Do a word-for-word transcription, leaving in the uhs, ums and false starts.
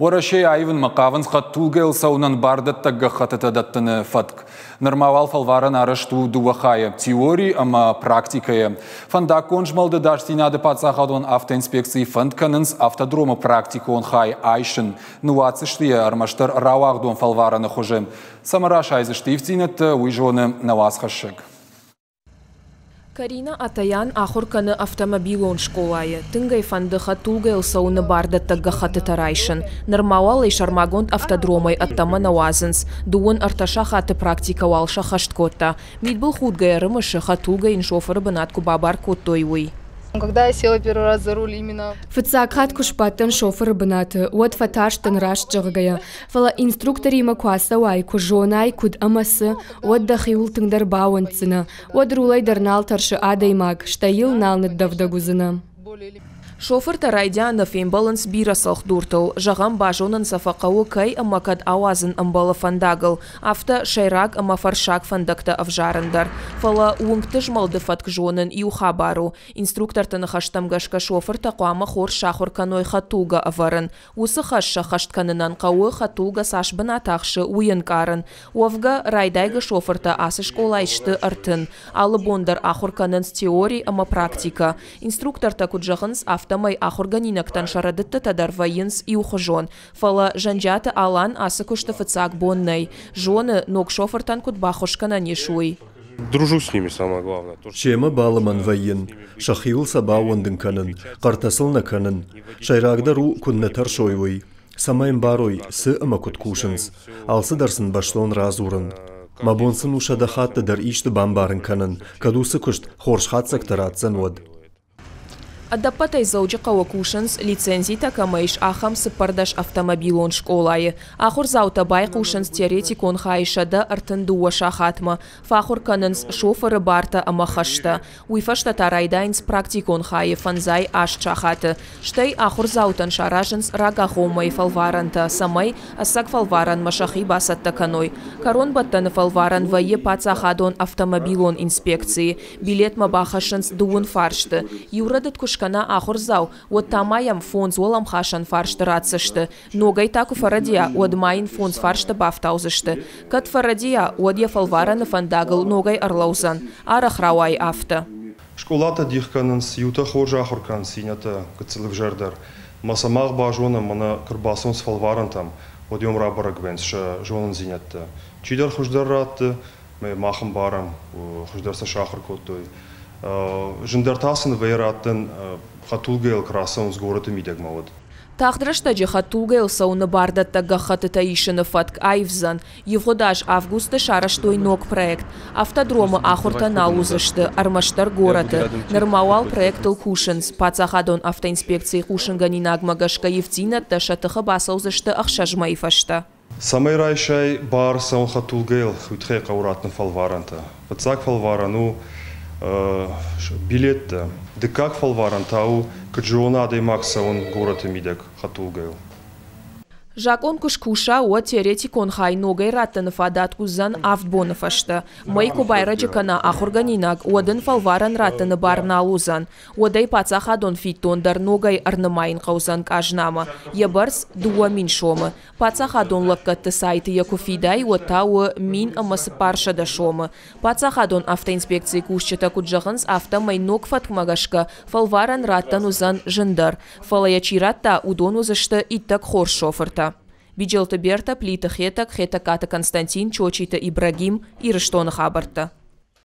Ворашей айвын мақавын қаттулгел саунан бардат тагга хататадаттыны фатк. Нормавал фалваран арышту дуахая. Теории, ама практикая. Фанда конжмалды даштинады пацахадон автоинспекции фандканынс автодрома практикуон хай айшын. Нуацыштыя армаштар рауагдон фалвараны хожем. Самара шайзыштивтинетті уйжоны навасхашык. Карина Атаян ахурканы автомобилон школайы. Тынгай фандыха тулгай сауны барды таггахаты тарайшын. Нормауал шармагонт автодромай аттама навазынс. Дуын арташа хаты практикавалша хашткотта. Мидбыл худгай рымышы хатулгай шоферы бынатку бабар коттойвый. Когда я села первый раз за руль именно... Фыцакхат кушпаттан шофер бынаты, вот фаташтан раш джагая. Фала инструктори макваса вай кужонай куд амасы, вот дахиул тыңдар бауанцына, вот рулай дарнал таршы адаймаг, штаил налнет давдагузына. Шофер тарайдяны феймбаланс бирасалх дуртыл. Жағам бажонын сафақауы кай амакад ауазын амбалы фандагыл. Авто шайрак ама фаршак фандакта авжарындар. Фала уыңкты жмалды фатк жонын иуха бару. Инструктор тыны хаштамгашка шофер тақуама хор шахур каной хатулга аварын. Усы хашша хаштканынан қауы хатулга сашбын атақшы уйын карын. Уавга райдайга шоферта асы школайшты артын. Алы бондар ахур канынс теории ама практика. Инструктор такуджағынс авто Тамай ахурганинактан шарадытты тадар военс и ухожон. Фала жанджаты алан асы кушты фыцак боннай. Жоны ног шофертан куд бахушкана нешуй. Дружу с ними, самое главное. Чема баламан воен. Шахиул сабауандын канын. Картасыл на канын. Шайрагдару куннатар шойвой. Самайм барой сы ама куд кушынс. Алсы дарсын башлон разурын. Мабонсын ушадахатты дар ишты бамбарын канын. Кадусы кушт хоршхатсак таратсан вод. Адапатай зауджи кавакушынс лицензий такамайш ахам сыпардаш автомобилон школайы. Ахур заута бай кушынс теоретикон хайшада артын дуа шахатма. Фахур канынс шоферы барта амахашта. Уйфашта тарайдайнс практикон хайы фанзай аш чахаты. Штай ахур заутан шаражынс рагахомай фалваранта. Самай асак фалваран машахи басатта каной. Карон баттаны фалваран вайе пацахадон автомобилон инспекции. Билет мабахашынс дуун фаршты. Юрадат куш Кана ахурзау, вот тамаям фонз олам хашан фаршты рацышты. Ногай таку фарадия, от майин фонз фаршты бафтаузышты. Кат фарадия, от я фалвараны фандагыл ногай арлаузан. Арахрауай афта. Школата дихканынс юта хожа ахуркан синята кыцылык жардар. Масамақ бажона мана кырбасон с фалваран там, от йом рабарак бенс жонын зинятты. Чидар хождар ратты, мы махым барам, хождарса шахыр коттой. Жындартасын вайраттын хатулгейл красан с городом идегмавод. Тахдрашта хатулгейл сауны бардатта гахаты таишыны фатк айвзан. Евгодаш августа шараштой ног проект. Автодромы ахурта налузышты, армаштар городы. Нормауал проектыл кушынс. Пацахадон автоинспекции кушынганинагмагашка евтинатта шатыха басаузышты ахшажмайфашта. Самай райшай бар саун хатулгейл хүтхей қауратны фалваранта. Пацак фалварану билетті. Декак фалваран тау каджиона адаймакса он город имидек хатулгейл. Жакон кушкуша о теоретикон хай ногай раттаны фадат кузан автбоны фашта. Майку байраджикана ахурганинак одын фалваран раттаны барна алузан. Одай пацахадон фиттондар ногай арнымайын қаузан кажнама. Ебарс дуа мин шомы. Пацахадон лаккатты сайты яку фидай отау мин амасы паршада шомы. Пацахадон автоинспекции кушчата куджағынс автомай ног фатмагашка фалваран раттан узан жындар. Фалаячи ратта удон узышты иттак хор шоферта. Биджелта Берта, Плита Хетак, Хетаката Константин, Чочита Ибрагим и Рыштона Хабарта.